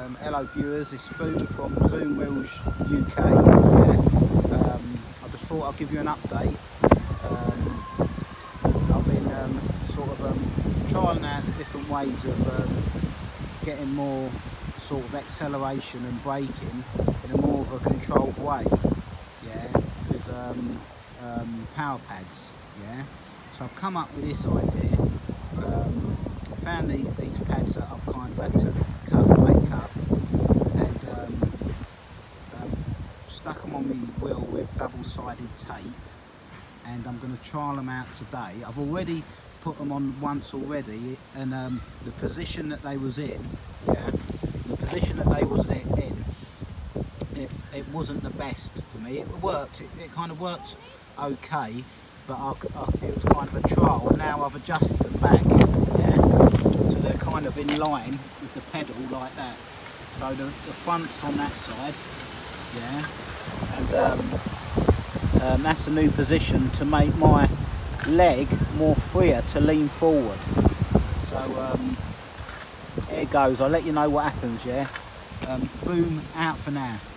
Hello viewers, it's Booom from Zoom Wheels UK. Yeah. I just thought I'd give you an update. I've been sort of trialling out different ways of getting more sort of acceleration and braking in a more of a controlled way. Yeah, with power pads. Yeah. So I've come up with this idea. I found these pads that I've kind of had to make up, and stuck them on my wheel with double-sided tape, and I'm going to trial them out today. I've already put them on once already, and the position that they was in, yeah, the position that they was in, it wasn't the best for me. It worked, it kind of worked okay, but it was kind of a trial, and now I've adjusted them back, yeah, so they're kind of in line with the pedal like that. So the front's on that side, yeah, and that's the new position to make my leg more freer to lean forward. So here it goes. I'll let you know what happens, yeah. Booom out for now.